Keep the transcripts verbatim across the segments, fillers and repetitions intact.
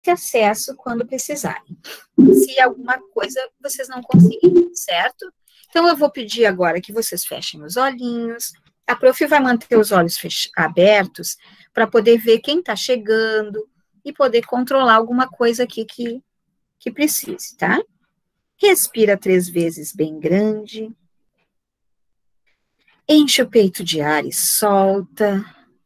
acesso quando precisarem. Se alguma coisa vocês não conseguirem, certo? Então, eu vou pedir agora que vocês fechem os olhinhos. A prof vai manter os olhos abertos para poder ver quem está chegando e poder controlar alguma coisa aqui que, que precise, tá? Respira três vezes bem grande. Enche o peito de ar e solta.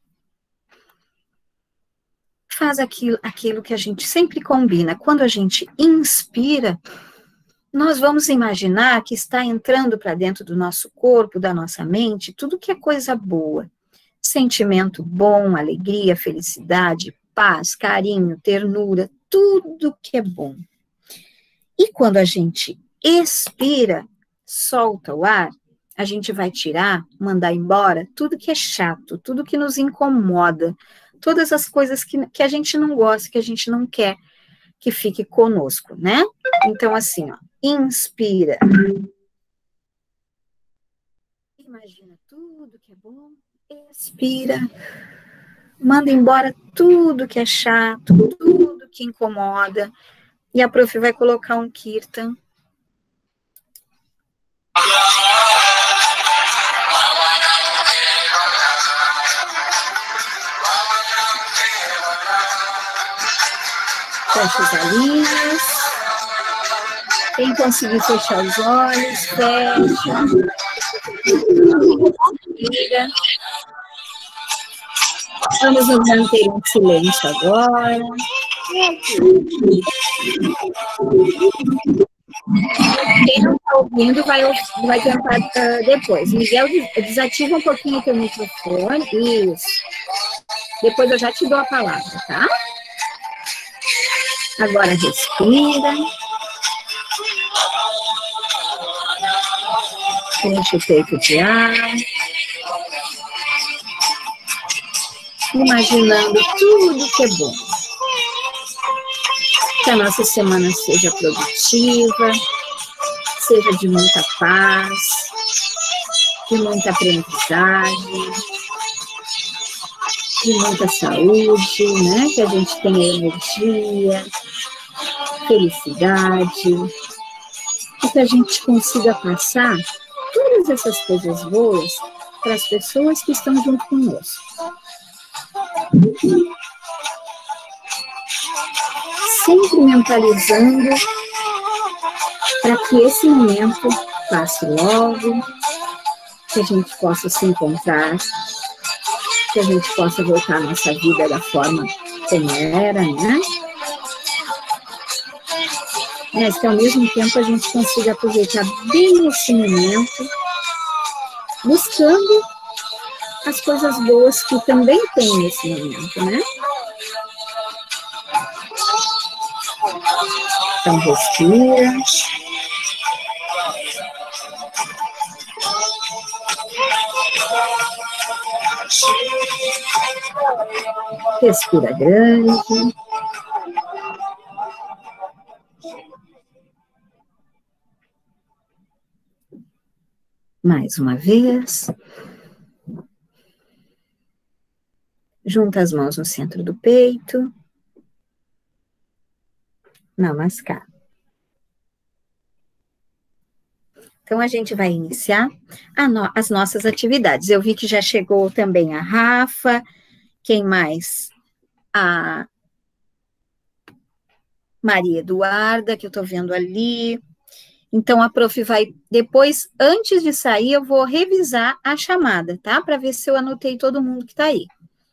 Faz aquilo, aquilo que a gente sempre combina. Quando a gente inspira, nós vamos imaginar que está entrando para dentro do nosso corpo, da nossa mente, tudo que é coisa boa. Sentimento bom, alegria, felicidade, paz, carinho, ternura, tudo que é bom. E quando a gente expira, solta o ar, a gente vai tirar, mandar embora tudo que é chato, tudo que nos incomoda, todas as coisas que, que a gente não gosta, que a gente não quer que fique conosco, né? Então, assim, ó, inspira. Imagina tudo que é bom. Expira. Manda embora tudo que é chato, tudo que incomoda. E a prof vai colocar um kirtan. Fecha os olhinhos. Quem conseguir fechar os olhos, fecha. Liga. Vamos nos manter em silêncio agora. Quem não está ouvindo vai, vai tentar uh, depois. Miguel, desativa um pouquinho o teu microfone. Isso. Depois eu já te dou a palavra, tá? Agora respira. Enche o peito de ar. Imaginando tudo que é bom. Que a nossa semana seja produtiva, seja de muita paz, de muita aprendizagem, de muita saúde, né? Que a gente tenha energia, felicidade, e que a gente consiga passar todas essas coisas boas para as pessoas que estão junto conosco. Sempre mentalizando para que esse momento passe logo, que a gente possa se encontrar, que a gente possa voltar à nossa vida da forma como era, né? Mas que ao mesmo tempo a gente consiga aproveitar bem esse momento, buscando as coisas boas que também tem nesse momento, né? Então, respira. Respira grande. Mais uma vez. Junta as mãos no centro do peito. Namaskar. Então, a gente vai iniciar a no- as nossas atividades. Eu vi que já chegou também a Rafa. Quem mais? A Maria Eduarda, que eu estou vendo ali. Então, a prof vai, depois, antes de sair, eu vou revisar a chamada, tá? Para ver se eu anotei todo mundo que está aí.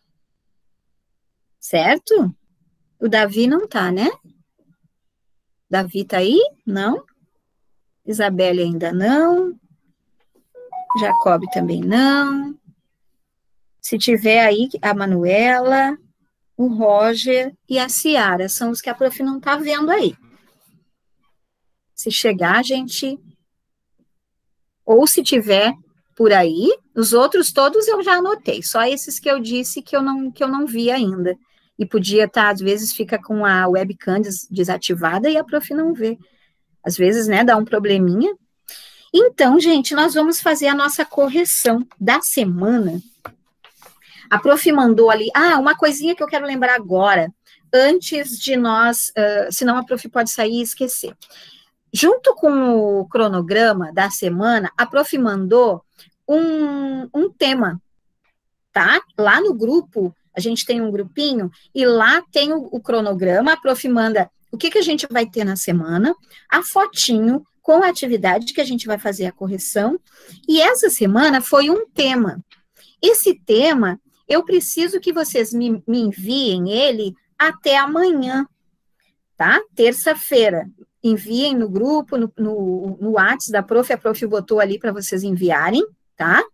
Certo? O Davi não tá, né? Davi tá aí? Não? Isabelle ainda não. Jacob também não. Se tiver aí, a Manuela, o Roger e a Ciara, são os que a prof não tá vendo aí. Se chegar, a gente... Ou se tiver por aí, os outros todos eu já anotei, só esses que eu disse que eu não, que eu não vi ainda. E podia estar, às vezes, fica com a webcam des desativada e a prof não vê. Às vezes, né, dá um probleminha. Então, gente, nós vamos fazer a nossa correção da semana. A prof mandou ali, ah, uma coisinha que eu quero lembrar agora. antes de nós, uh, senão a prof pode sair e esquecer. Junto com o cronograma da semana, a prof mandou um, um tema, tá? Lá no grupo, a gente tem um grupinho, e lá tem o, o cronograma, a prof manda o que, que a gente vai ter na semana, a fotinho com a atividade que a gente vai fazer a correção, e essa semana foi um tema. Esse tema, eu preciso que vocês me, me enviem ele até amanhã, tá? Terça-feira. Enviem no grupo, no, no, no WhatsApp da prof, a prof botou ali para vocês enviarem, tá?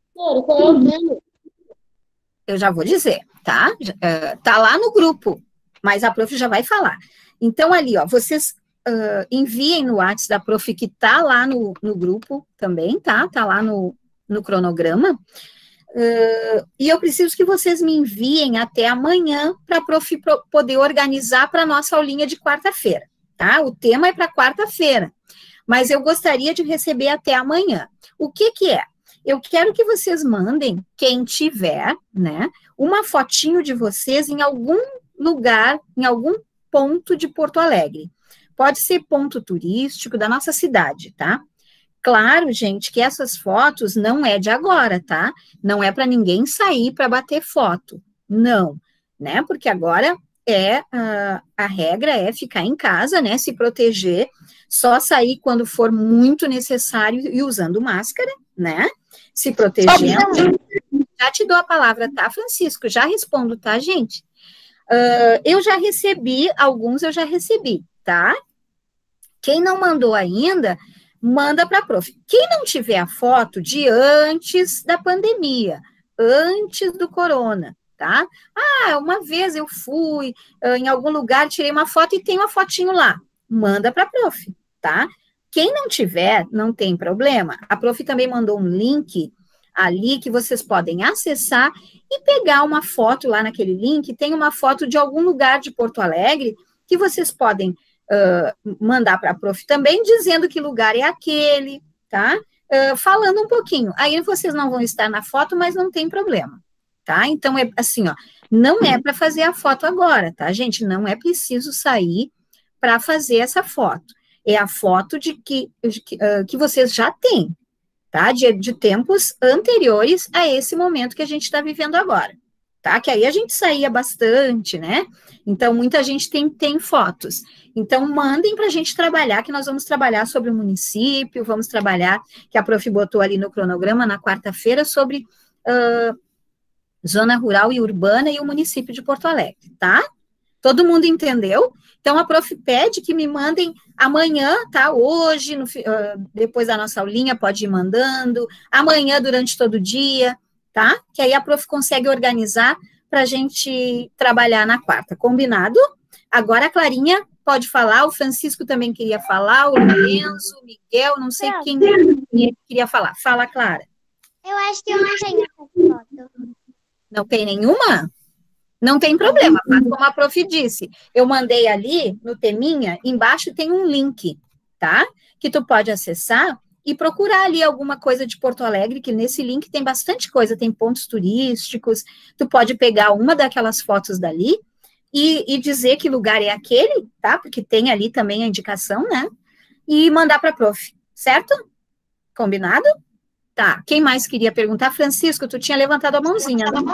Eu já vou dizer, tá? Uh, tá lá no grupo, mas a prof já vai falar. Então, ali, ó, vocês uh, enviem no WhatsApp da prof que tá lá no, no grupo também, tá? Tá lá no, no cronograma. Uh, e eu preciso que vocês me enviem até amanhã para a prof poder organizar para a nossa aulinha de quarta-feira, tá? O tema é para quarta-feira, mas eu gostaria de receber até amanhã. O que que é? Eu quero que vocês mandem, quem tiver, né, uma fotinho de vocês em algum lugar, em algum ponto de Porto Alegre. Pode ser ponto turístico da nossa cidade, tá? Claro, gente, que essas fotos não é de agora, tá? Não é para ninguém sair para bater foto, não, né? Porque agora é uh, a regra é ficar em casa, né? Se proteger, só sair quando for muito necessário e usando máscara, né? Se protegendo. Já te dou a palavra, tá, Francisco? Já respondo, tá, gente? Uh, eu já recebi, alguns eu já recebi, tá? Quem não mandou ainda, manda para a prof. Quem não tiver a foto de antes da pandemia, antes do corona, tá? Ah, uma vez eu fui uh, em algum lugar, tirei uma foto e tem uma fotinho lá. Manda para a prof, tá? Quem não tiver, não tem problema. A prof também mandou um link ali que vocês podem acessar e pegar uma foto lá naquele link. Tem uma foto de algum lugar de Porto Alegre que vocês podem uh, mandar para a prof também, dizendo que lugar é aquele, tá? Uh, falando um pouquinho. Aí vocês não vão estar na foto, mas não tem problema, tá? Então, é assim, ó, não é para fazer a foto agora, tá, gente? Não é preciso sair para fazer essa foto. É a foto de que, de que, uh, que vocês já têm, tá? De, de tempos anteriores a esse momento que a gente está vivendo agora, tá? Que aí a gente saía bastante, né? Então, muita gente tem, tem fotos. Então, mandem para a gente trabalhar, que nós vamos trabalhar sobre o município, vamos trabalhar, que a prof botou ali no cronograma, na quarta-feira, sobre uh, zona rural e urbana e o município de Porto Alegre, tá? Todo mundo entendeu? Então, a prof pede que me mandem amanhã, tá? Hoje, no, uh, depois da nossa aulinha, pode ir mandando. Amanhã, durante todo o dia, tá? Que aí a prof consegue organizar para a gente trabalhar na quarta. Combinado? Agora a Clarinha pode falar, o Francisco também queria falar, o Lorenzo, o Miguel, não sei quem queria falar. Fala, Clara. Eu acho que eu não tenho essa foto. Não tem nenhuma? Não tem problema, faz como a prof disse. Eu mandei ali, no teminha, embaixo tem um link, tá? Que tu pode acessar e procurar ali alguma coisa de Porto Alegre, que nesse link tem bastante coisa, tem pontos turísticos, tu pode pegar uma daquelas fotos dali e, e dizer que lugar é aquele, tá? Porque tem ali também a indicação, né? E mandar para a prof, certo? Combinado? Tá, quem mais queria perguntar? Francisco, tu tinha levantado a mãozinha, né?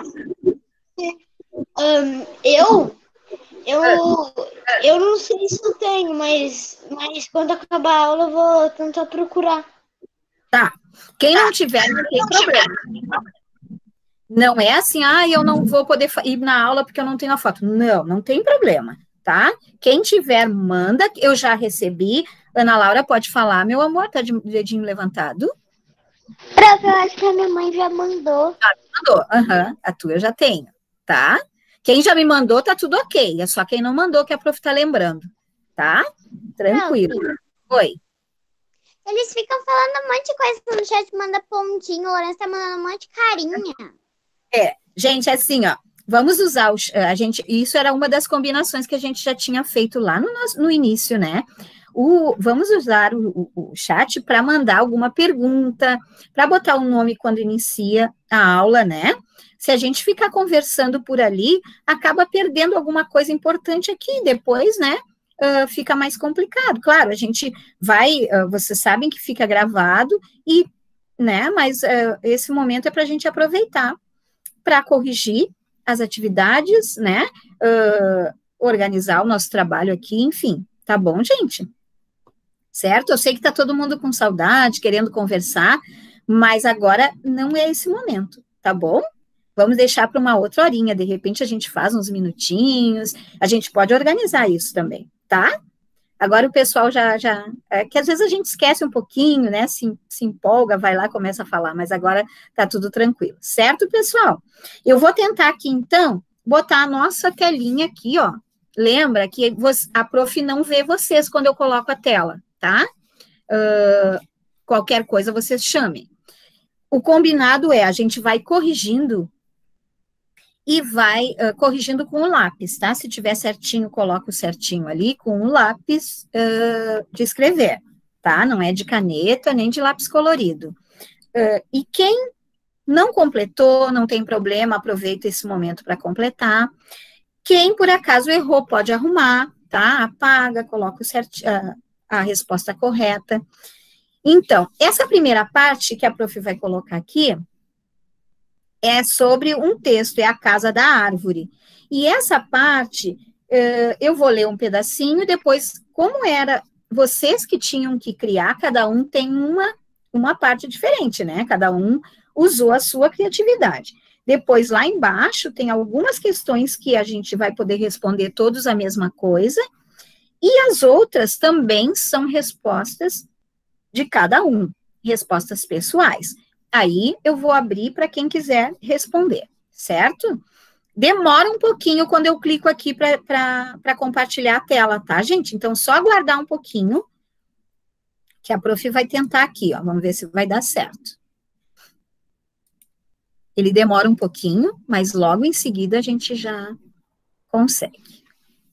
Um, eu, eu, eu não sei se eu tenho, mas, mas quando acabar a aula eu vou tentar procurar. Tá. Quem não tiver, não tem problema. Não é assim, ah, eu não vou poder ir na aula porque eu não tenho a foto. Não, não tem problema, tá? Quem tiver, manda. Eu já recebi. Ana Laura, pode falar, meu amor, tá de dedinho levantado? Prof, eu acho que a minha mãe já mandou. Ah, mandou. Aham, uhum. A tua eu já tenho, tá? Quem já me mandou, tá tudo ok. É só quem não mandou que a prof tá lembrando, tá? Tranquilo. Não, oi. Eles ficam falando um monte de coisa no chat, manda pontinho, o Lourenço tá mandando um monte de carinha. É, gente, assim, ó, vamos usar, os, a gente, isso era uma das combinações que a gente já tinha feito lá no, no início, né? o, vamos usar o, o, o chat para mandar alguma pergunta, para botar o nome quando inicia a aula, né? Se a gente ficar conversando por ali, acaba perdendo alguma coisa importante aqui, depois, né? Uh, fica mais complicado. Claro, a gente vai, uh, vocês sabem que fica gravado, e, né? Mas uh, esse momento é para a gente aproveitar para corrigir as atividades, né? Uh, organizar o nosso trabalho aqui, enfim. Tá bom, gente? Certo? Eu sei que tá todo mundo com saudade, querendo conversar, mas agora não é esse momento, tá bom? Vamos deixar para uma outra horinha, de repente a gente faz uns minutinhos, a gente pode organizar isso também, tá? Agora o pessoal já, já é, que às vezes a gente esquece um pouquinho, né, se, se empolga, vai lá, começa a falar, mas agora tá tudo tranquilo, certo, pessoal? Eu vou tentar aqui, então, botar a nossa telinha aqui, ó. Lembra que a prof não vê vocês quando eu coloco a tela, tá? Uh, qualquer coisa vocês chamem. O combinado é, a gente vai corrigindo e vai uh, corrigindo com o lápis, tá? Se tiver certinho, coloca o certinho ali com o lápis uh, de escrever, tá? Não é de caneta nem de lápis colorido. Uh, e quem não completou, não tem problema, aproveita esse momento para completar. Quem, por acaso, errou, pode arrumar, tá? Apaga, coloca o certi- a, a resposta correta. Então, essa primeira parte que a prof vai colocar aqui é sobre um texto, é a casa da árvore. E essa parte, uh, eu vou ler um pedacinho, depois, como era vocês que tinham que criar, cada um tem uma, uma parte diferente, né? Cada um usou a sua criatividade. Depois, lá embaixo, tem algumas questões que a gente vai poder responder todos a mesma coisa, e as outras também são respostas de cada um, respostas pessoais. Aí, eu vou abrir para quem quiser responder, certo? Demora um pouquinho quando eu clico aqui para compartilhar a tela, tá, gente? Então, só aguardar um pouquinho, que a prof vai tentar aqui, ó. Vamos ver se vai dar certo. Ele demora um pouquinho, mas logo em seguida a gente já consegue.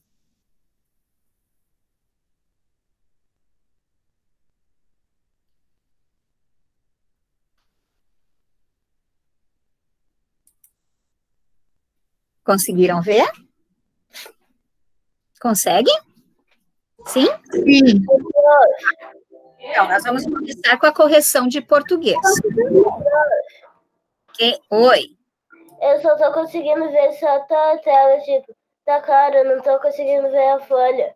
Conseguiram ver? Conseguem? Sim? Sim. Então, nós vamos começar com a correção de português. Que... Oi. Eu só tô conseguindo ver só a tela, tipo, da cara, eu não tô conseguindo ver a folha.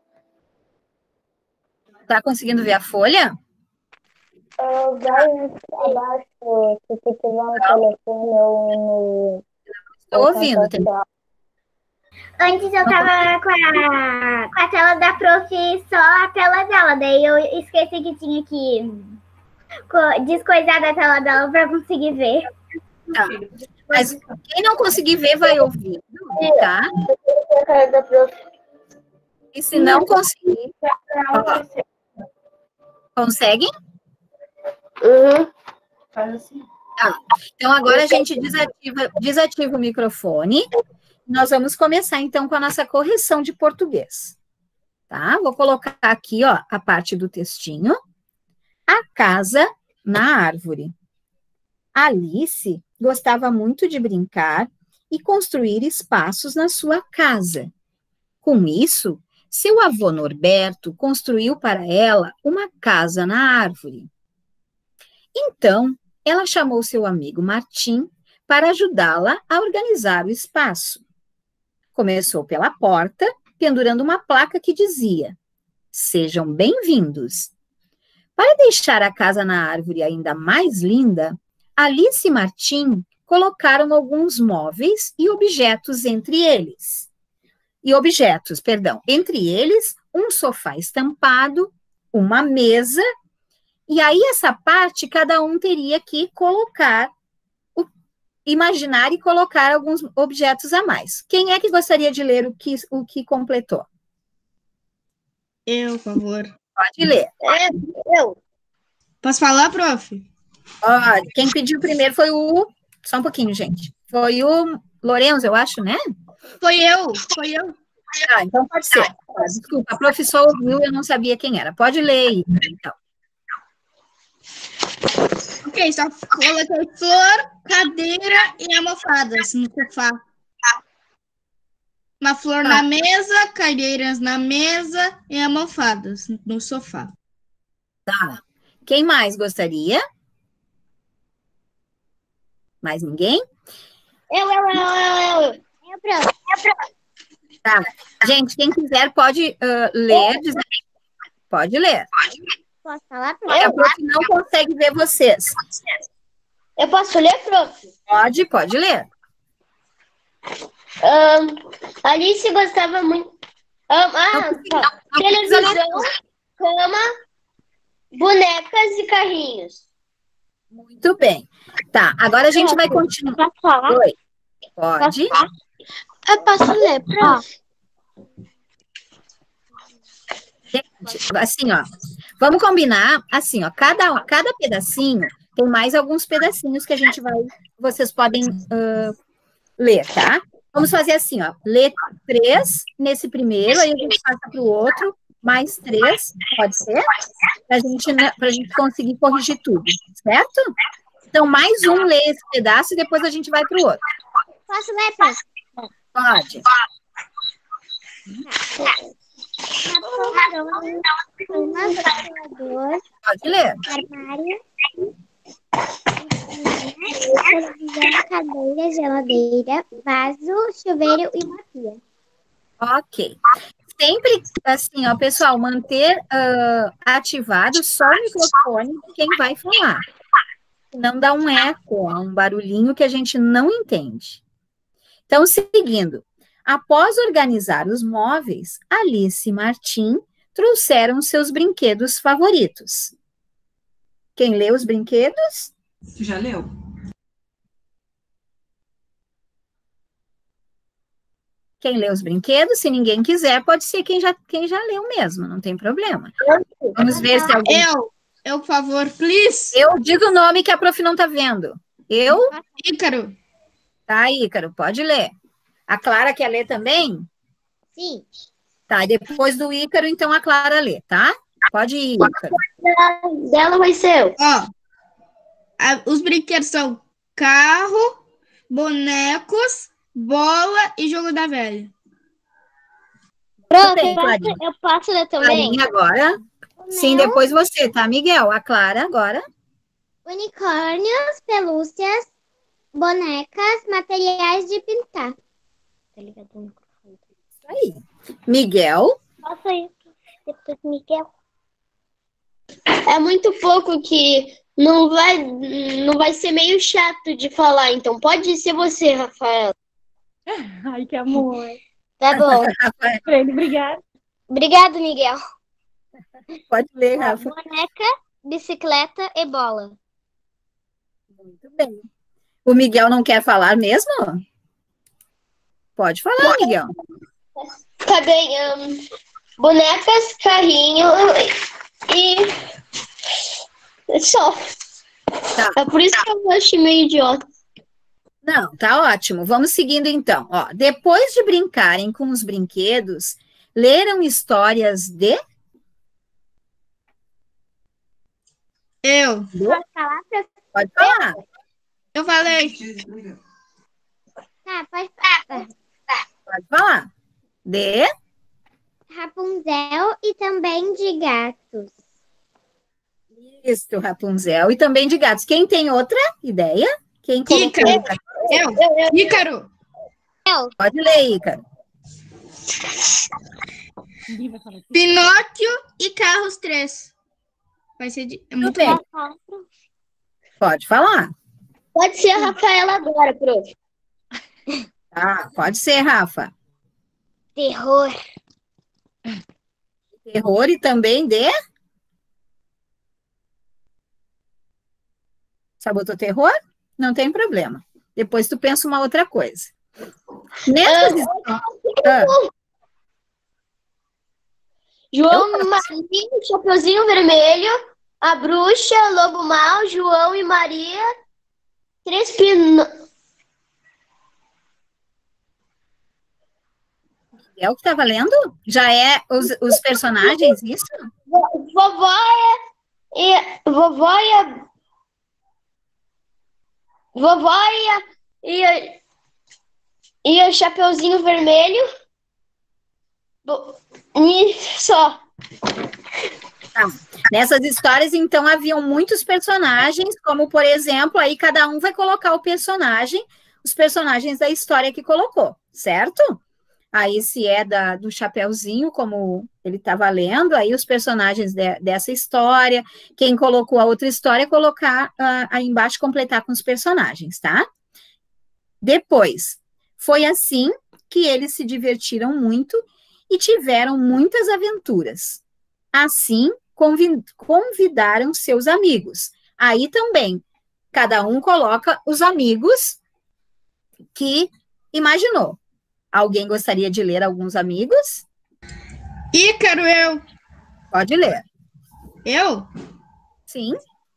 Tá conseguindo ver a folha? Uh, vai abaixo, se tu tiver no telefone ou no... Estou ouvindo. Tem... Antes eu tava com a, com a tela da prof, só a tela dela, daí eu esqueci que tinha que descoisar da tela dela para conseguir ver. Tá. Mas quem não conseguir ver vai ouvir, tá? E se não conseguir... Ó, conseguem? Uhum. Faz assim. Tá. Então, agora a gente desativa, desativa o microfone. Nós vamos começar, então, com a nossa correção de português. Tá? Vou colocar aqui, ó, a parte do textinho. A casa na árvore. Alice gostava muito de brincar e construir espaços na sua casa. Com isso, seu avô Norberto construiu para ela uma casa na árvore. Então, ela chamou seu amigo Martim para ajudá-la a organizar o espaço. Começou pela porta, pendurando uma placa que dizia: "Sejam bem-vindos". Para deixar a casa na árvore ainda mais linda, Alice e Martim colocaram alguns móveis e objetos entre eles. E objetos, perdão, entre eles um sofá estampado, uma mesa, e aí essa parte cada um teria que colocar, o, imaginar e colocar alguns objetos a mais. Quem é que gostaria de ler o que, o que completou? Eu, por favor. Pode ler. É, eu. Posso falar, prof? Ó, quem pediu primeiro foi o... Só um pouquinho, gente. Foi o Lourenço, eu acho, né? Foi eu, foi eu. Ah, então pode ser. Ah, desculpa, a professora ouviu, eu não sabia quem era. Pode ler aí, então. Ok, só coloquei flor, cadeira e almofadas no sofá. Uma flor na mesa, cadeiras na mesa e almofadas no sofá. Tá. Quem mais gostaria? Mais ninguém? Eu, eu, eu, eu, eu. Eu, prof. Tá. Gente, quem quiser pode uh, ler. Dizer... Pode ler. Posso falar, prof? A prof não consegue ver vocês. Eu posso ler, prof? Pode, pode ler. Um, Alice gostava muito. Um, ah, Não precisa- tá. não precisa ler Televisão, cama, bonecas e carrinhos. Muito bem. Tá, agora a gente vai continuar. Posso falar? Oi. Pode. Eu posso ler, prof? Gente, assim, ó. Vamos combinar, assim, ó. Cada, cada pedacinho tem mais alguns pedacinhos que a gente vai. Vocês podem uh, ler, tá? Vamos fazer assim, ó. Ler três nesse primeiro, aí a gente passa para o outro, mais três, pode ser? Para gente, a gente conseguir corrigir tudo, certo? Então, mais um lê esse pedaço e depois a gente vai para o outro. Posso ler, prof? Pode. Uma ventilador, Pode ler. armário, televisão, cadeira, geladeira, vaso, chuveiro e uma pia. Ok. Sempre, assim, ó, pessoal, manter uh, ativado só o microfone de quem vai falar. Não dá um eco, um barulhinho que a gente não entende. Então, seguindo. Após organizar os móveis, Alice e Martim trouxeram seus brinquedos favoritos. Quem lê os brinquedos? Tu já leu? Quem lê os brinquedos? Se ninguém quiser, pode ser quem já, quem já leu mesmo, não tem problema. Vamos ver se alguém... Eu, eu, por favor, please. Eu digo o nome que a prof não tá vendo. Eu? Ícaro. Tá, Ícaro, pode ler. A Clara quer ler também? Sim. Tá, e depois do Ícaro, então a Clara lê, tá? Pode ir, Ícaro. Dela vai ser eu. Ó, a- os brinquedos são carro, bonecos, bola e jogo da velha. Prof, bem, eu posso, Clarinha. eu posso ler também? Clarinha agora. Sim, Meu, depois você, tá, Miguel? A Clara agora. unicórnios, pelúcias, bonecas, materiais de pintar. Tá ligado no microfone. Isso aí. Miguel. Posso ir? Depois, Miguel. É muito pouco que não vai, não vai ser meio chato de falar, então pode ser você, Rafael. Ai, que amor. Tá bom. Prêmio, obrigada. Obrigado, Miguel. Pode ler, Rafa. Boneca, bicicleta e bola. Muito bem. O Miguel não quer falar mesmo? Pode falar, Miguel. Tá bem. hum, bonecas, carrinho e. Só. Tá. É por isso que eu achei meio idiota. Não, tá ótimo. Vamos seguindo então. Ó, depois de brincarem com os brinquedos, leram histórias de... Eu, posso falar, prof? Pode falar. eu falei. Tá, pode falar. Pode falar. De... Rapunzel e também de gatos. Isso, Rapunzel. E também de gatos. Quem tem outra ideia? Quem colocou? Ícaro. Eu, Ícaro. Pode ler, Ícaro. Ninguém vai falar. Pinóquio e Carros três. Vai ser de... é muito bem. bom. Pode falar. Pode ser a Rafaela agora, prof. Tá, pode ser, Rafa. Terror. Terror e também de... Sabotou terror? Não tem problema. Depois tu pensa uma outra coisa. Nessas... Ah, João Marinho, Chapeuzinho Vermelho, a Bruxa, Lobo Mal, João e Maria, Três Pino... É o que tá valendo? Já é os, os personagens, isso? Vovó e, e vovó e a, vovó e, a, e, a, e o Chapeuzinho Vermelho. Bo- E só. Tá. Nessas histórias, então, haviam muitos personagens, como, por exemplo, aí cada um vai colocar o personagem, os personagens da história que colocou, certo? Aí, se é da, do Chapeuzinho, como ele estava lendo, aí os personagens de- dessa história, quem colocou a outra história, colocar ah, aí embaixo, completar com os personagens, tá? Depois, foi assim que eles se divertiram muito e tiveram muitas aventuras. Assim, convi- convidaram seus amigos. Aí também, cada um coloca os amigos que imaginou. Alguém gostaria de ler alguns amigos? Ícaro, eu. Pode ler. Eu? Sim,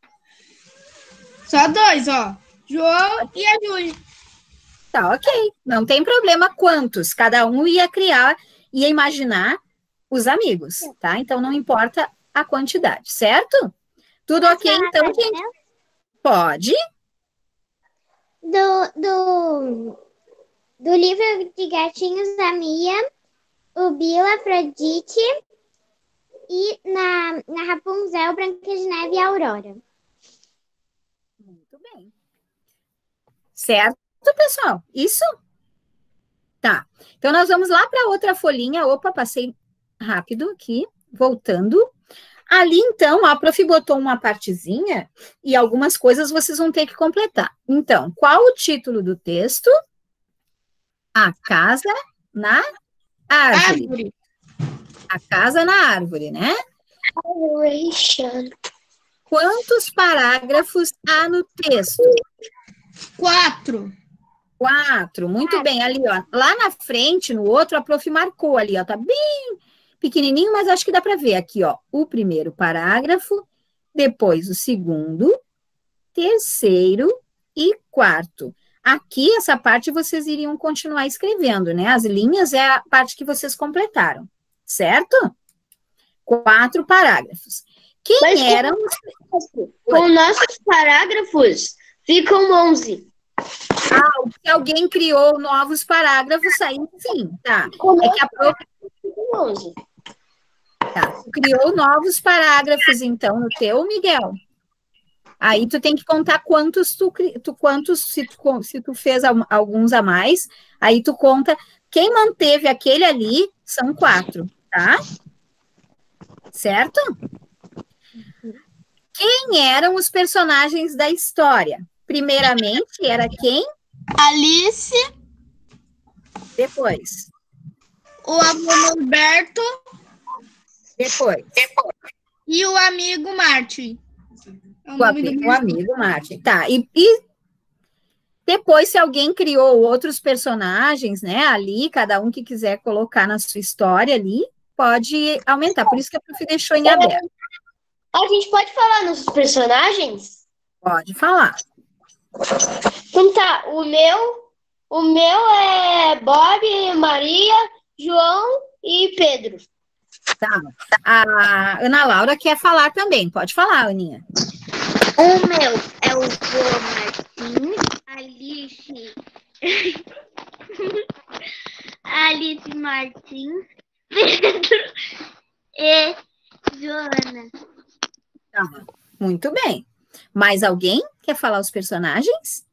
Só dois, ó. João e a Júlia. tá ok. Não tem problema quantos. Cada um ia criar, ia imaginar os amigos, tá? Então, não importa a quantidade, certo? Tudo ok, então, gente? Pode? Do, do, do livro de gatinhos da Mia, o Bill, a Afrodite e na, na Rapunzel, Branca de Neve e a Aurora. Muito bem. Certo, pessoal? Isso? Tá. Então, nós vamos lá para outra folhinha. Opa, passei rápido aqui, voltando. Ali, então, a prof botou uma partezinha e algumas coisas vocês vão ter que completar. Então, qual o título do texto? A casa na árvore. Árvore. A casa na árvore, né? Operation. Quantos parágrafos há no texto? Quatro. Quatro. Muito bem, ali, ó. Lá na frente, no outro, a prof marcou ali, ó. Tá bem pequenininho, mas acho que dá para ver aqui, ó. O primeiro parágrafo, depois o segundo, terceiro e quarto. Aqui, essa parte, vocês iriam continuar escrevendo, né? As linhas é a parte que vocês completaram, certo? Quatro parágrafos. Quem Mas com- eram? Com nossos parágrafos, ficam onze. Ah, se alguém criou novos parágrafos, aí sim, tá. Com É que a prof ficam onze. tá, tu criou novos parágrafos, então, no teu, Miguel. Aí tu tem que contar quantos tu, cri- tu quantos, se tu, con- se tu fez al- alguns a mais, aí tu conta, quem manteve aquele ali são quatro, tá? Certo? Quem eram os personagens da história? Primeiramente, era quem? Alice, Depois. o avô Norberto Depois. e o amigo Martin. É o O nome do amigo, o meu amigo Martin. Tá, e, e depois, se alguém criou outros personagens, né, ali, cada um que quiser colocar na sua história ali, pode aumentar. Por isso que a prof deixou em aberto. A gente pode falar nos personagens? Pode falar. Então tá, o meu, o meu é Bob, Maria, João e Pedro. Tá. A Ana Laura quer falar também. Pode falar, Aninha. O meu é o vô Martim, Alice. Alice Martins, Pedro e Joana. Tá. Muito bem. Mais alguém quer falar os personagens?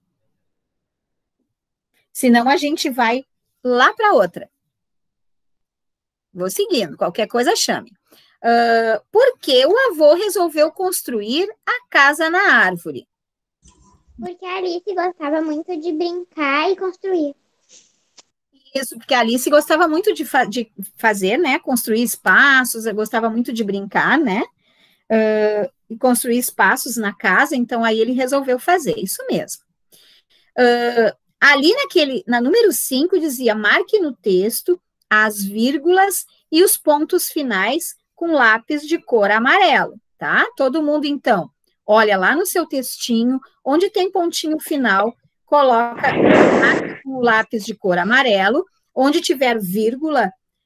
Senão a gente vai lá para outra. Vou seguindo, qualquer coisa chame. Uh, por que o avô resolveu construir a casa na árvore? Porque a Alice gostava muito de brincar e construir. Isso, porque a Alice gostava muito de, fa de fazer, né? Construir espaços, gostava muito de brincar, né? Uh, e construir espaços na casa, então aí ele resolveu fazer, isso mesmo. Uh, ali naquele, na número cinco, dizia, marque no texto as vírgulas e os pontos finais com lápis de cor amarelo, tá? Todo mundo, então, olha lá no seu textinho, onde tem pontinho final, coloca o lápis de cor amarelo, onde tiver vírgula,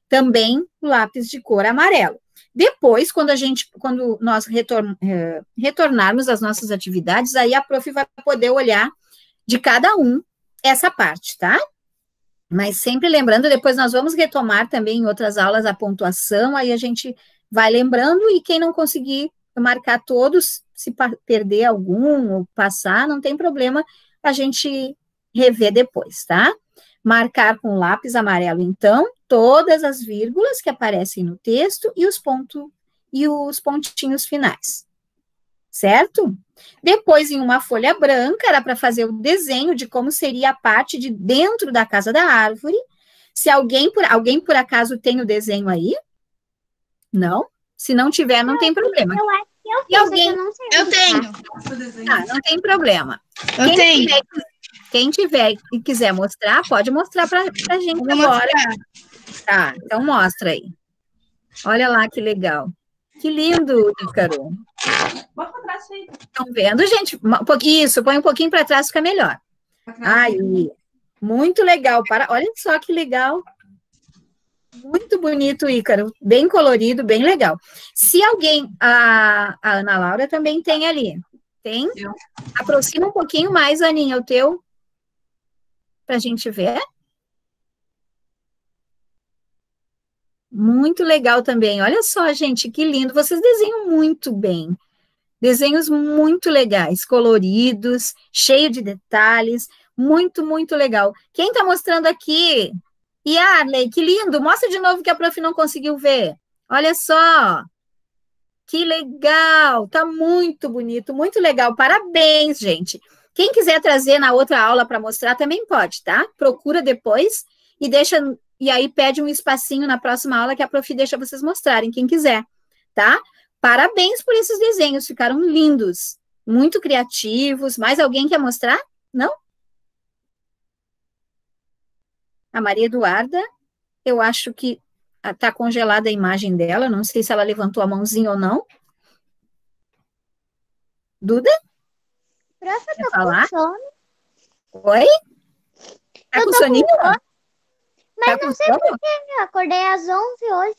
também o lápis de cor amarelo. Depois, quando a gente, quando nós retorn, eh, retornarmos às nossas atividades, aí a prof vai poder olhar de cada um essa parte, tá? Mas sempre lembrando, depois nós vamos retomar também em outras aulas a pontuação, aí a gente vai lembrando, e quem não conseguir marcar todos, se perder algum ou passar, não tem problema, a gente rever depois, tá? Marcar com lápis amarelo, então, todas as vírgulas que aparecem no texto e os pontos e os pontinhos finais, certo? Depois, em uma folha branca, era para fazer o desenho de como seria a parte de dentro da casa da árvore. Se alguém por, alguém por acaso tem o desenho aí? Não? Se não tiver, não tem problema. Eu acho que eu E fiz, alguém- eu não sei. Eu tenho. Ah, não tem problema. Eu Quem tenho. tiver, quem tiver e quiser mostrar, pode mostrar para a gente Eu vou agora. mostrar. Tá, então mostra aí. Olha lá que legal. Que lindo, Ícaro. Bota pra trás aí. Estão vendo, gente? Um pouquinho, isso, põe um pouquinho para trás, fica melhor. Ai, muito legal. Para... Olha só que legal. Muito bonito, Ícaro. Bem colorido, bem legal. Se alguém... A, a Ana Laura também tem ali. Tem? Aproxima um pouquinho mais, Aninha, o teu. Para a gente ver. Muito legal também. Olha só, gente, que lindo. Vocês desenham muito bem. Desenhos muito legais, coloridos, cheio de detalhes. Muito, muito legal. Quem está mostrando aqui? Yarley, que lindo. Mostra de novo que a prof não conseguiu ver. Olha só. Que legal. Tá muito bonito, muito legal. Parabéns, gente. Quem quiser trazer na outra aula para mostrar também pode, tá? Procura depois e deixa... E aí pede um espacinho na próxima aula que a prof deixa vocês mostrarem, quem quiser, tá? Parabéns por esses desenhos, ficaram lindos, muito criativos. Mais alguém quer mostrar? Não? A Maria Eduarda, eu acho que está congelada a imagem dela, não sei se ela levantou a mãozinha ou não. Duda? Prof, eu Quer tô falar? com sono. Oi? Tá Eu com tô com soninho? sono. Mas Tá não com sei sono? por que eu acordei às onze hoje.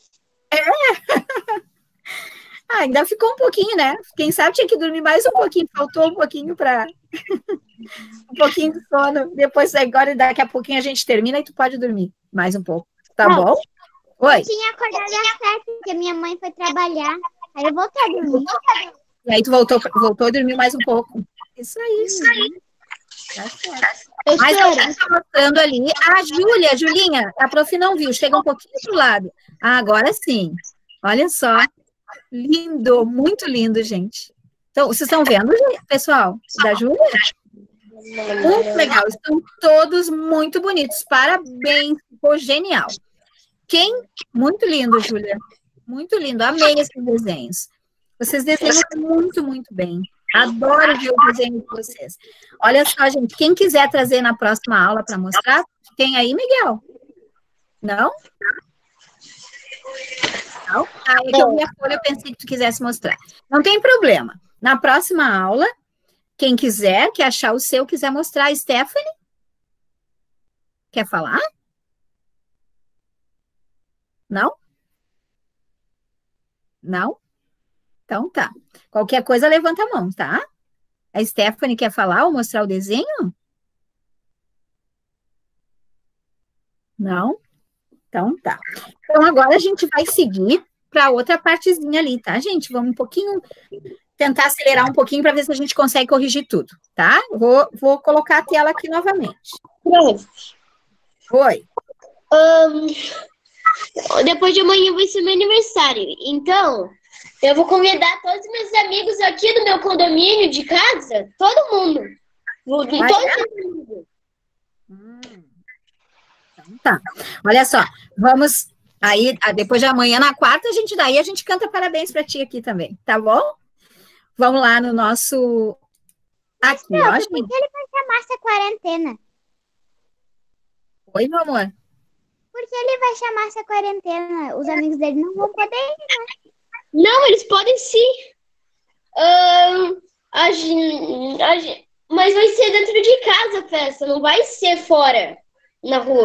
Ah, ainda ficou um pouquinho, né? Quem sabe tinha que dormir mais um pouquinho, faltou um pouquinho para um pouquinho de sono. Depois, agora, daqui a pouquinho a gente termina e tu pode dormir mais um pouco, tá Não. bom? Oi. Eu tinha acordado às sete, porque minha mãe foi trabalhar. Aí eu voltei a dormir. E aí tu voltou, voltou a dormir mais um pouco. Isso aí. Isso aí. Tá certo. Eu Mas espero. alguém está mostrando ali. Ah, Júlia, Julinha, a prof não viu, chega um pouquinho pro lado. Ah, agora sim. Olha só. Lindo, muito lindo, gente. Então, vocês estão vendo, pessoal, da Júlia? Muito legal, estão todos muito bonitos. Parabéns, ficou genial. Quem? Muito lindo, Júlia. Muito lindo, amei esses desenhos. Vocês desenham muito, muito bem. Adoro ver o desenho de vocês. Olha só, gente, quem quiser trazer na próxima aula para mostrar, tem aí, Miguel? Não? Não? Ah, é que eu vi a folha, eu pensei que tu quisesse mostrar. Não tem problema. Na próxima aula, quem quiser, que achar o seu, quiser mostrar. Stephanie? Quer falar? Não? Não? Então tá. Qualquer coisa, levanta a mão, tá? A Stephanie quer falar ou mostrar o desenho? Não? Então tá. Então agora a gente vai seguir para outra partezinha ali, tá, gente? Vamos um pouquinho, tentar acelerar um pouquinho para ver se a gente consegue corrigir tudo, tá? Vou, vou colocar a tela aqui novamente. Oi. Ahn, depois de amanhã vai ser meu aniversário. Então, eu vou convidar todos os meus amigos aqui do meu condomínio de casa. Todo mundo. Vou- de Vai, todos né? os amigos. Hum. Então tá. Olha só, vamos aí, ah, depois de amanhã, na quarta, a gente daí a gente canta parabéns para ti aqui também, tá bom? Vamos lá no nosso aqui, ó, Por gente. que ele vai chamar essa quarentena? Oi, meu amor. Por que ele vai chamar essa quarentena? Os amigos dele não vão poder ir. Não, eles podem sim. Ahn, a gen- a gen- mas vai ser dentro de casa a festa, não vai ser fora, na rua.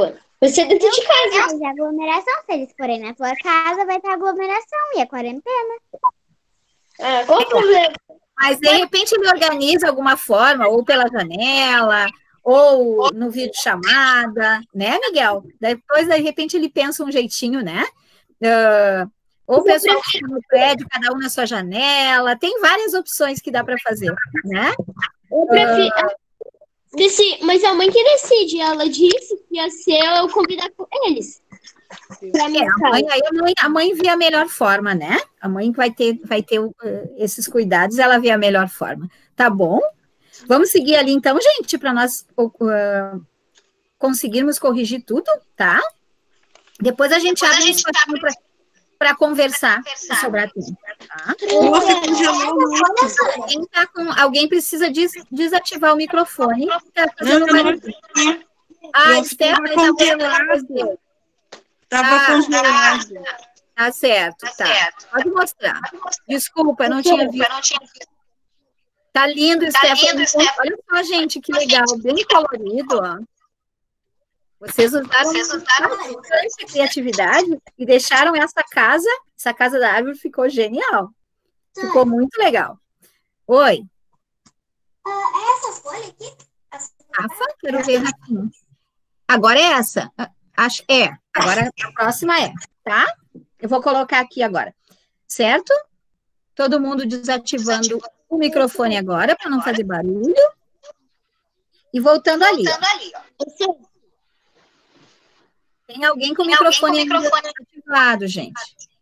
Você é dentro de casa. Mas é aglomeração, se eles forem na tua casa, vai ter aglomeração e é quarentena. Ah, qual o problema? Mas, de repente, ele organiza alguma forma, ou pela janela, ou no vídeo chamada, né, Miguel? Depois, de repente, ele pensa um jeitinho, né? Uh, ou o pessoal fica no prédio, cada um na sua janela. Tem várias opções que dá para fazer, né? Eu prefiro... Esqueci, mas a mãe que decide. Ela disse que ia ser eu convidar com eles. Pra É, a, mãe, aí a, mãe, a mãe vê a melhor forma, né? A mãe vai ter, vai ter uh, esses cuidados, ela vê a melhor forma. Tá bom? Vamos seguir ali, então, gente, para nós uh, conseguirmos corrigir tudo, tá? Depois a gente Depois abre um espacinho para conversar, se sobrar tempo, tá? Alguém, tá com, alguém precisa des, desativar o microfone. Tá fazendo uma... Ah, Stephanie, tá congelado. Estava ah, congelado. Tá, tá certo, tá. Certo. Pode mostrar. Desculpa, eu não tinha visto. Tá lindo, tá Stephanie. Olha só, gente, que legal. Bem colorido, ó. Vocês usaram, Vocês usaram bastante criatividade e deixaram essa casa, essa casa da árvore ficou genial. Ficou muito legal. Oi. Uh, essa folha aqui? Rafa, quero ver aqui. Agora é essa. Acho, é. Agora a próxima é, tá? Eu vou colocar aqui agora. Certo? Todo mundo desativando o microfone agora, para não fazer barulho. E voltando ali. Voltando ali, ó. Tem alguém com o microfone, com microfone ativado, gente.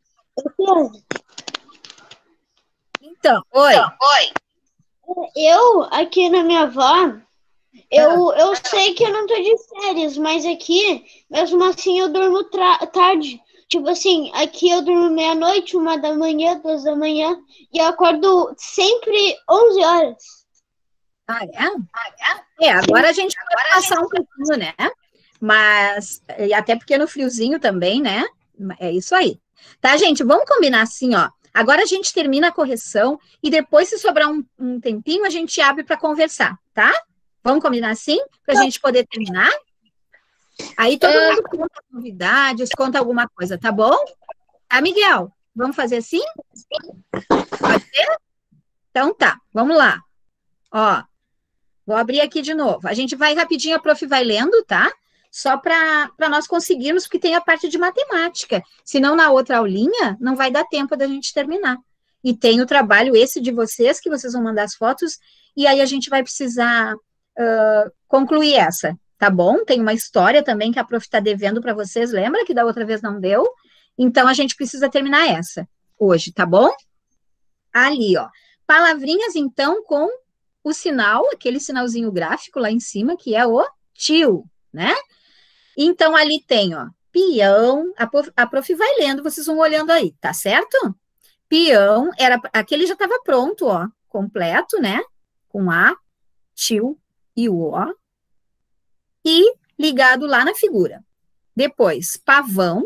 Então, oi. Então, oi. Eu, aqui na minha avó, eu, eu sei que eu não tô de férias, mas aqui, mesmo assim, eu durmo tarde. Tipo assim, aqui eu durmo meia-noite, uma da manhã, duas da manhã, e eu acordo sempre onze horas. Ah, é? É, agora a gente vai passar um pouquinho, né? Mas, até porque no friozinho também, né? É isso aí. Tá, gente? Vamos combinar assim, ó. Agora a gente termina a correção e depois, se sobrar um, um tempinho, a gente abre para conversar, tá? Vamos combinar assim? Para a gente poder terminar? Aí todo é... mundo conta novidades, conta alguma coisa, tá bom? Tá, Miguel? Vamos fazer assim? Pode ser? Então tá, vamos lá. Ó, vou abrir aqui de novo. A gente vai rapidinho, a prof vai lendo, tá? Só para nós conseguirmos, porque tem a parte de matemática. Senão, na outra aulinha, não vai dar tempo da gente terminar. E tem o trabalho esse de vocês, que vocês vão mandar as fotos, e aí a gente vai precisar uh, concluir essa, tá bom? Tem uma história também que a prof está devendo para vocês, lembra que da outra vez não deu? Então, a gente precisa terminar essa hoje, tá bom? Ali, ó. Palavrinhas, então, com o sinal, aquele sinalzinho gráfico lá em cima, que é o tio, né? Então, ali tem, ó, peão, a prof, a prof vai lendo, vocês vão olhando aí, tá certo? Peão, era, aquele já estava pronto, ó, completo, né? Com A, tio e o O. E ligado lá na figura. Depois, pavão,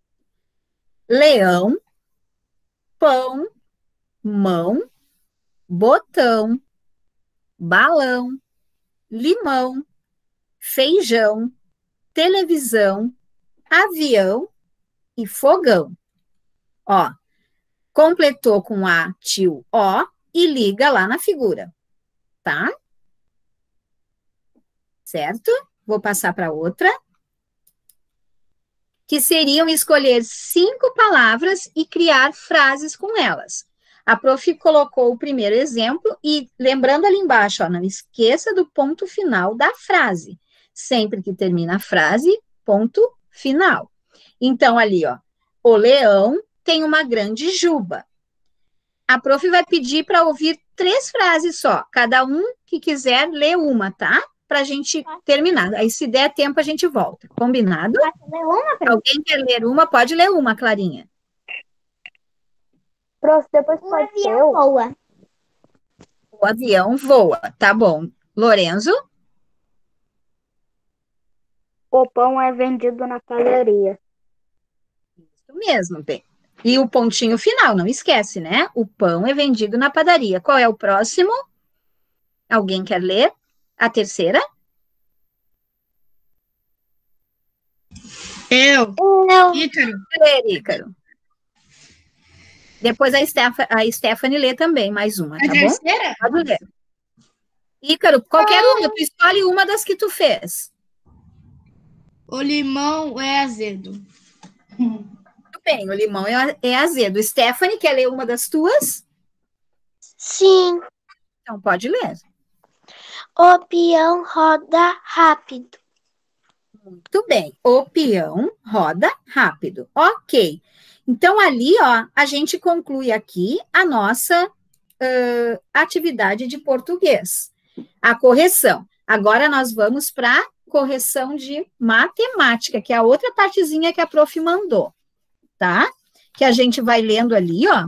leão, pão, mão, botão, balão, limão, feijão, televisão, avião e fogão. Ó, completou com A, tio, O e liga lá na figura, tá? Certo? Vou passar para outra. Que seriam escolher cinco palavras e criar frases com elas. A prof colocou o primeiro exemplo e, lembrando ali embaixo, ó, não esqueça do ponto final da frase. Sempre que termina a frase, ponto final. Então, ali, ó, o leão tem uma grande juba. A prof vai pedir para ouvir três frases só, cada um que quiser ler uma, tá? Para a gente terminar. Aí, se der tempo, a gente volta. Combinado? Ler uma, prof? Alguém quer ler uma? Pode ler uma, Clarinha. Prof, depois o pode avião ser. voa. O avião voa, tá bom. Lorenzo? O pão é vendido na padaria. Isso mesmo, bem. E o pontinho final, não esquece, né? O pão é vendido na padaria. Qual é o próximo? Alguém quer ler? A terceira? Eu. Eu. Ícaro. Ler, Ícaro. Depois a, Steph a Stephanie lê também, mais uma, A tá bom? terceira? Pode ler. Ícaro, qualquer uma, tu escolhe uma das que tu fez. O limão é azedo. Tudo bem, o limão é, é azedo. Stephanie, quer ler uma das tuas? Sim. Então, pode ler. O peão roda rápido. Muito bem. O peão roda rápido. Ok. Então, ali, ó, a gente conclui aqui a nossa uh, atividade de português. A correção. Agora, nós vamos para a correção de matemática, que é a outra partezinha que a prof mandou, tá? Que a gente vai lendo ali, ó.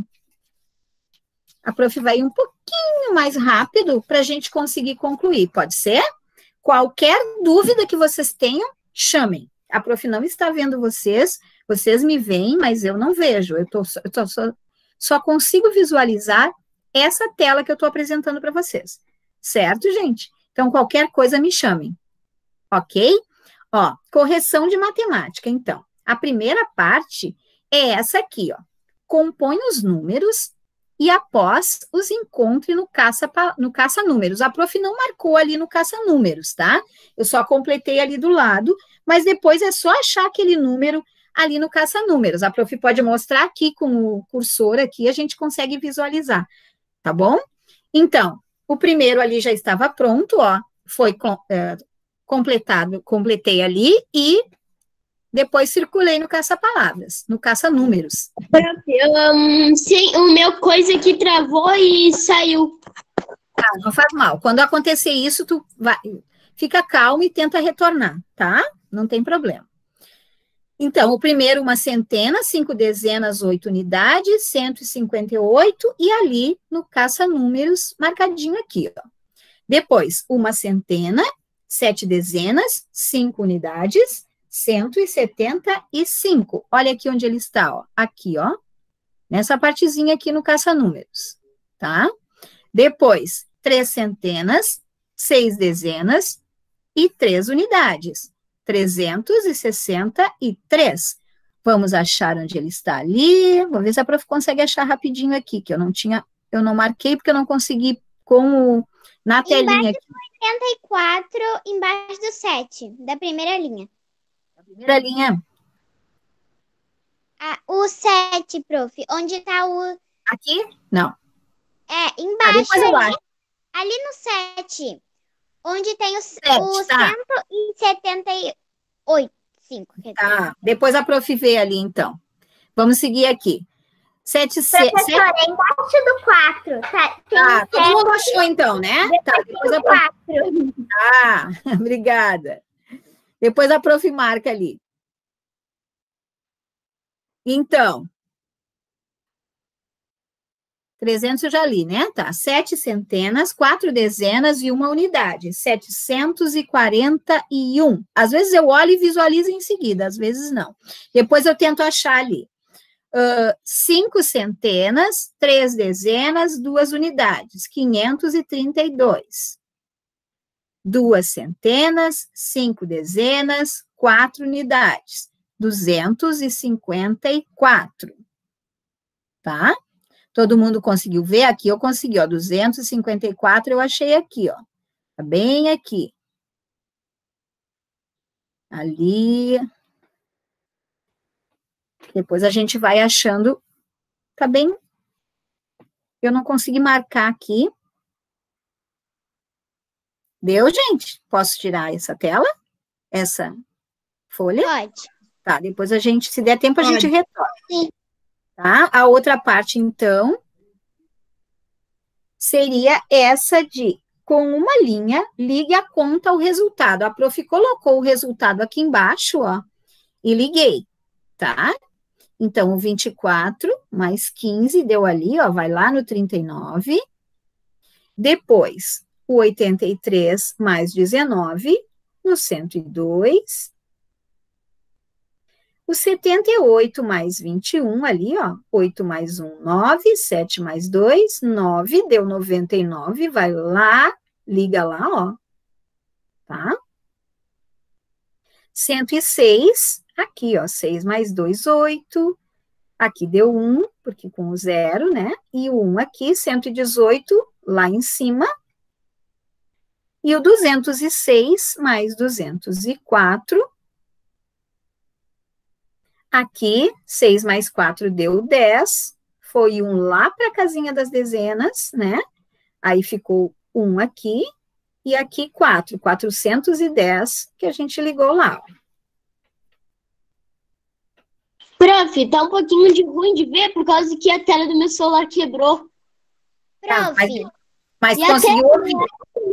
A prof vai um pouquinho mais rápido para a gente conseguir concluir, pode ser? Qualquer dúvida que vocês tenham, chamem. A prof não está vendo vocês, vocês me veem, mas eu não vejo. Eu, tô, eu tô só, só consigo visualizar essa tela que eu estou apresentando para vocês. Certo, gente? Então, qualquer coisa me chamem. Ok? Ó, correção de matemática. Então, a primeira parte é essa aqui, ó. Compõe os números e após os encontre no caça, no caça-números. A prof não marcou ali no caça-números, tá? Eu só completei ali do lado, mas depois é só achar aquele número ali no caça-números. A prof pode mostrar aqui com o cursor aqui, a gente consegue visualizar, tá bom? Então, o primeiro ali já estava pronto, ó, foi é, completado, completei ali e depois circulei no caça-palavras, no caça-números. Um, sim, o meu coisa que travou e saiu. Ah, não faz mal. Quando acontecer isso, tu vai, fica calmo e tenta retornar, tá? Não tem problema. Então, o primeiro, uma centena, cinco dezenas, oito unidades, cento e cinquenta e oito, e ali no caça-números, marcadinho aqui, ó. Depois, uma centena, sete dezenas, cinco unidades, cento e setenta e cinco. Olha aqui onde ele está, ó. Aqui, ó. Nessa partezinha aqui no caça-números, tá? Depois, três centenas, seis dezenas e três unidades. trezentos e sessenta e três. Vamos achar onde ele está ali. Vou ver se a prof consegue achar rapidinho aqui, que eu não tinha, eu não marquei porque eu não consegui com o, na telinha aqui. Embaixo do oitenta e quatro, embaixo do sete, da primeira linha. A primeira linha. Ah, o sete, prof. Onde tá o... Aqui? Não. É, Ah, embaixo depois eu ali, acho. ali no sete. Onde tem o, Sete, o tá. cento e setenta e oito. cinco, quer dizer. Tá, depois a prof vê ali, então. Vamos seguir aqui. Sete, se- Professora, é embaixo do quatro. Tá, tem Tá, o todo sete mundo achou, então, né? Tá, depois a prof... quatro. Ah, obrigada. Depois a prof marca ali. Então, trezentos eu já li, né? Tá, sete centenas, quatro dezenas e uma unidade. setecentos e quarenta e um. Às vezes eu olho e visualizo em seguida, às vezes não. Depois eu tento achar ali. Uh, cinco centenas, três dezenas, duas unidades. quinhentos e trinta e dois. Duas centenas, cinco dezenas, quatro unidades. duzentos e cinquenta e quatro. Tá? Todo mundo conseguiu ver? Aqui eu consegui, ó, duzentos e cinquenta e quatro eu achei aqui, ó. Tá bem aqui. Ali. Depois a gente vai achando, tá bem? Eu não consegui marcar aqui. Deu, gente? Posso tirar essa tela? Essa folha? Pode. Tá, depois a gente, se der tempo, a gente Pode. retorna. Sim. Tá? A outra parte, então, seria essa de, com uma linha, ligue a conta ao resultado. A prof colocou o resultado aqui embaixo, ó, e liguei, tá? Então, o vinte e quatro mais quinze deu ali, ó, vai lá no trinta e nove. Depois, o oitenta e três mais dezenove, no cento e dois. O setenta e oito mais vinte e um ali, ó, oito mais um, nove, sete mais dois, nove, deu noventa e nove, vai lá, liga lá, ó, tá? cento e seis, aqui, ó, seis mais dois, oito. Aqui deu um, porque com o zero, né? E o um aqui, cento e dezoito, lá em cima. E o duzentos e seis mais duzentos e quatro. Aqui, seis mais quatro deu dez. Foi um lá para a casinha das dezenas, né? Aí ficou um aqui. E aqui quatro, quatrocentos e dez, que a gente ligou lá, ó. Prof, tá um pouquinho de ruim de ver por causa que a tela do meu celular quebrou. Tá, Prof, mas mas E conseguiu até- ouvir.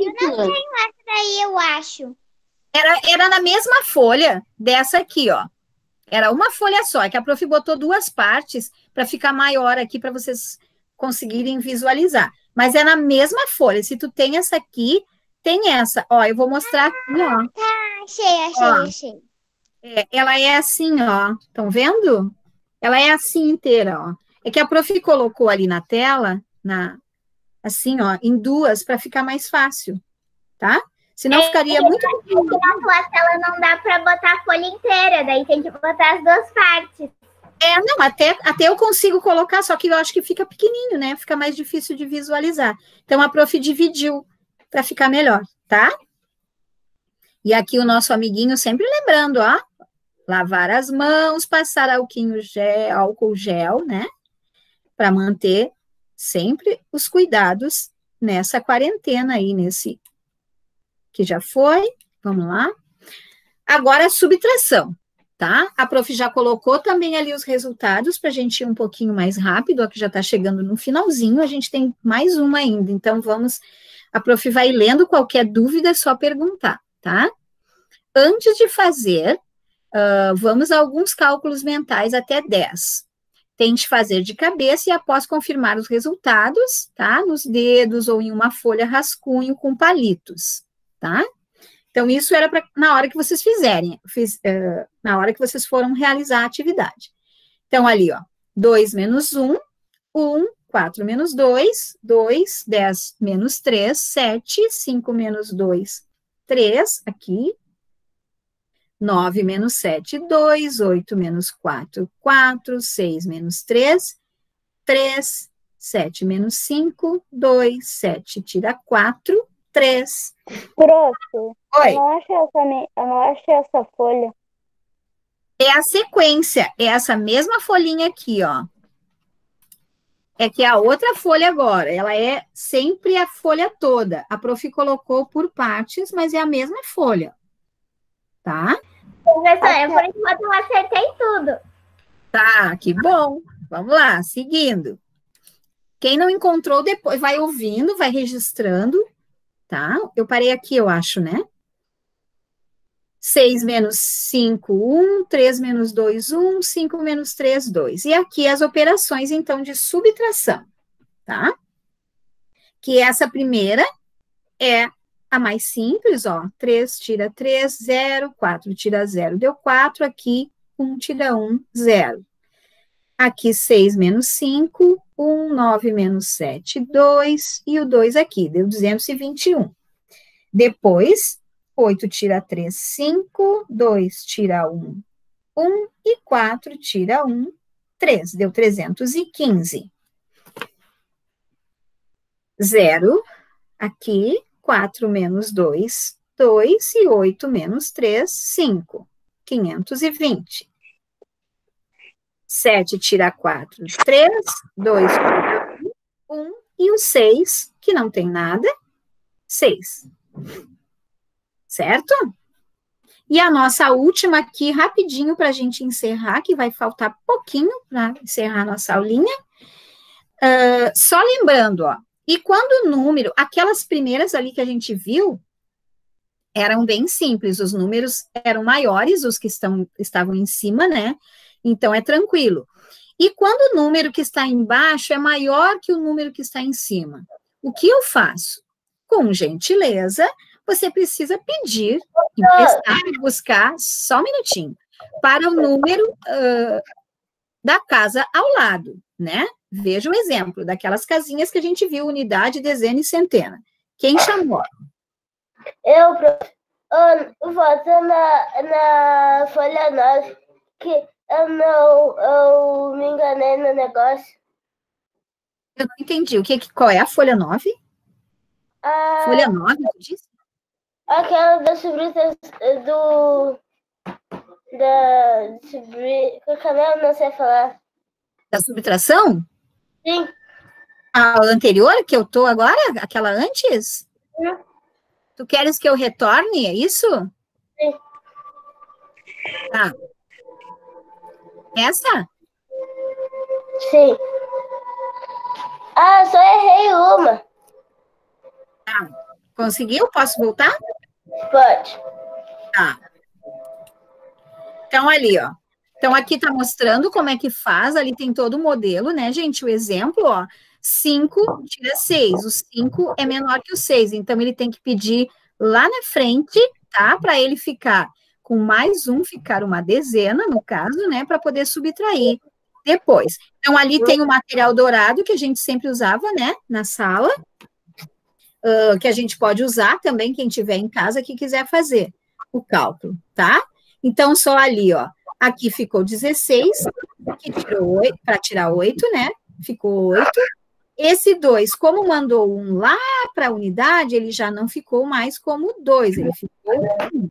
daí eu acho. Era, era na mesma folha dessa aqui, ó. Era uma folha só, é que a prof botou duas partes para ficar maior aqui, para vocês conseguirem visualizar. Mas é na mesma folha. Se tu tem essa aqui, tem essa. Ó, eu vou mostrar aqui, ó. Achei, achei, Ó. achei. É, ela é assim, ó. Estão vendo? Ela é assim inteira, ó. É que a prof colocou ali na tela, na, assim, ó, em duas, para ficar mais fácil, tá? Senão ficaria muito. Aqui na tua tela não dá para botar a folha inteira, daí tem que botar as duas partes. É, não, até, até eu consigo colocar, só que eu acho que fica pequenininho, né? Fica mais difícil de visualizar. Então, a prof dividiu para ficar melhor, tá? E aqui o nosso amiguinho sempre lembrando, ó. Lavar as mãos, passar álcool gel, álcool gel, né? Para manter sempre os cuidados nessa quarentena aí, nesse que já foi. Vamos lá. Agora, a subtração, tá? A prof já colocou também ali os resultados para a gente ir um pouquinho mais rápido, ó, que já está chegando no finalzinho, a gente tem mais uma ainda, então vamos, a prof vai lendo, qualquer dúvida é só perguntar, tá? Antes de fazer, uh, vamos a alguns cálculos mentais até dez. Tente fazer de cabeça e após confirmar os resultados, tá? Nos dedos ou em uma folha rascunho com palitos, tá? Então, isso era pra, na hora que vocês fizerem, fiz, uh, na hora que vocês foram realizar a atividade. Então, ali, ó, dois menos um, um, quatro menos dois, dois, dez menos três, sete, cinco menos dois, três, aqui, nove menos sete, dois, oito menos quatro, quatro, seis menos três, três, sete menos cinco, dois, sete tira quatro, três. Prof, Oi. eu não achei essa, me- eu não achei essa folha. É a sequência, é essa mesma folhinha aqui, ó. É que a outra folha agora, ela é sempre a folha toda. A prof colocou por partes, mas é a mesma folha, tá? Professora, por enquanto eu acertei tudo. Tá, que bom. Vamos lá, seguindo. Quem não encontrou, depois vai ouvindo, vai registrando, tá? Eu parei aqui, eu acho, né? seis menos cinco, um, três menos dois, um, cinco menos três, dois. E aqui as operações, então, de subtração, tá? Que essa primeira é a mais simples, ó. três tira três, zero, quatro tira zero, deu quatro, aqui um tira um, zero. Aqui seis menos cinco, um, nove menos sete, dois, e o dois aqui, deu duzentos e vinte e um. Depois, oito tira três, cinco, dois tira um, um, e quatro tira um, três, deu trezentos e quinze. Zero, aqui, quatro menos dois, dois, e oito menos três, cinco, quinhentos e vinte. sete tira quatro, três, dois tira um, um, e o seis, que não tem nada, seis. Certo? E a nossa última aqui, rapidinho, para a gente encerrar, que vai faltar pouquinho para encerrar a nossa aulinha. Uh, só lembrando, ó, e quando o número, aquelas primeiras ali que a gente viu, eram bem simples, os números eram maiores, os que estão, estavam em cima, né? Então, é tranquilo. E quando o número que está embaixo é maior que o número que está em cima, o que eu faço? Com gentileza, você precisa pedir, emprestar e buscar, só um minutinho, para o número uh, da casa ao lado, né? Veja o exemplo daquelas casinhas que a gente viu, unidade, dezena e centena. Quem chamou? Eu, prof. Ô, volta na, na folha nove, que eu não eu me enganei no negócio. Eu não entendi. O que, que- qual é a folha nove? Ah, Folha nove, tu disse? aquela da sobrinha do. Da. Sobre. Qual que é? Eu não sei falar. Da subtração? Sim. A anterior, que eu tô agora? Aquela antes? Hum. Tu queres que eu retorne, é isso? Sim. Tá. Essa? Sim. Ah, só errei uma. Conseguiu? Posso voltar? Pode. Tá. Então, ali, ó. Então, aqui tá mostrando como é que faz. Ali tem todo o modelo, né, gente? O exemplo, ó. cinco tira seis. O cinco é menor que o seis. Então, ele tem que pedir lá na frente, tá? Para ele ficar com mais um, ficar uma dezena, no caso, né? Para poder subtrair depois. Então, ali tem o material dourado que a gente sempre usava, né? Na sala. Uh, que a gente pode usar também, quem tiver em casa que quiser fazer o cálculo, tá? Então, só ali, ó, aqui ficou dezesseis, que tirou oito, para tirar oito, né? Ficou oito. Esse dois, como mandou um lá para a unidade, ele já não ficou mais como dois, ele ficou um,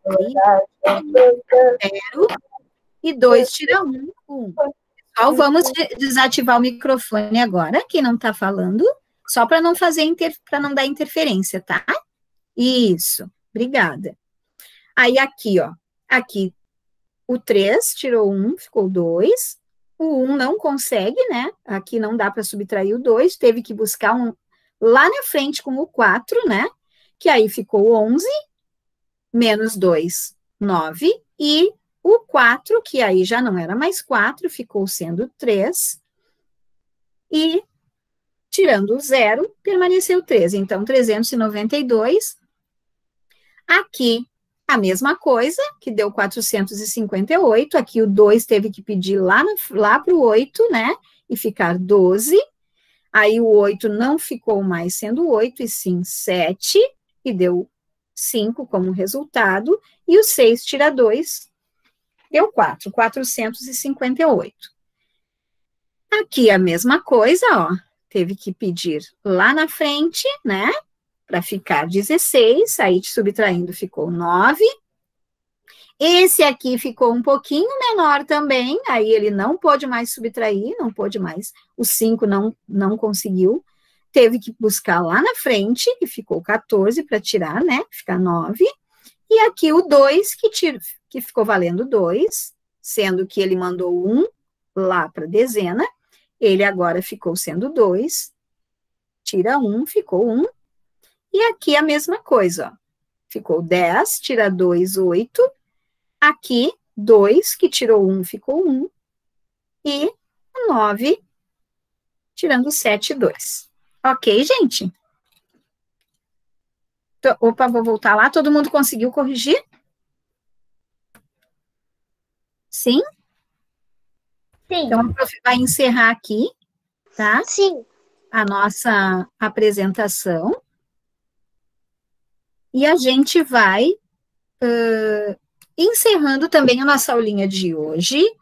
zero, e dois tira um, um. Pessoal, vamos desativar o microfone agora, quem não está falando, só para não fazer, inter... para não dar interferência, tá? Isso, obrigada. Aí aqui, ó, aqui o três tirou um, ficou dois. O um não consegue, né? Aqui não dá para subtrair o dois, teve que buscar um lá na frente com o quatro, né? Que aí ficou onze, menos dois, nove. E o quatro, que aí já não era mais quatro, ficou sendo três. E tirando o zero, permaneceu três. Então, trezentos e noventa e dois. Aqui, a mesma coisa, que deu quatrocentos e cinquenta e oito. Aqui o dois teve que pedir lá, lá para o oito, né? E ficar doze. Aí o oito não ficou mais sendo oito, e sim sete. E deu cinco como resultado. E o seis tira dois, deu quatro. quatrocentos e cinquenta e oito. Aqui a mesma coisa, ó. Teve que pedir lá na frente, né? Para ficar dezesseis, aí subtraindo ficou nove. Esse aqui ficou um pouquinho menor também, aí ele não pôde mais subtrair, não pôde mais, o cinco não, não conseguiu, teve que buscar lá na frente, e ficou quatorze para tirar, né? Ficar nove. E aqui o dois, que, tira, que ficou valendo dois, sendo que ele mandou um lá para dezena, ele agora ficou sendo dois, tira um, ficou um. E aqui a mesma coisa, ó. Ficou dez, tira dois, oito. Aqui, dois, que tirou um, ficou um. E nove, tirando sete, dois. Ok, gente? Tô, opa, vou voltar lá. Todo mundo conseguiu corrigir? Sim? Sim. Então, a prof vai encerrar aqui, tá? Sim. A nossa apresentação. E a gente vai uh, encerrando também a nossa aulinha de hoje.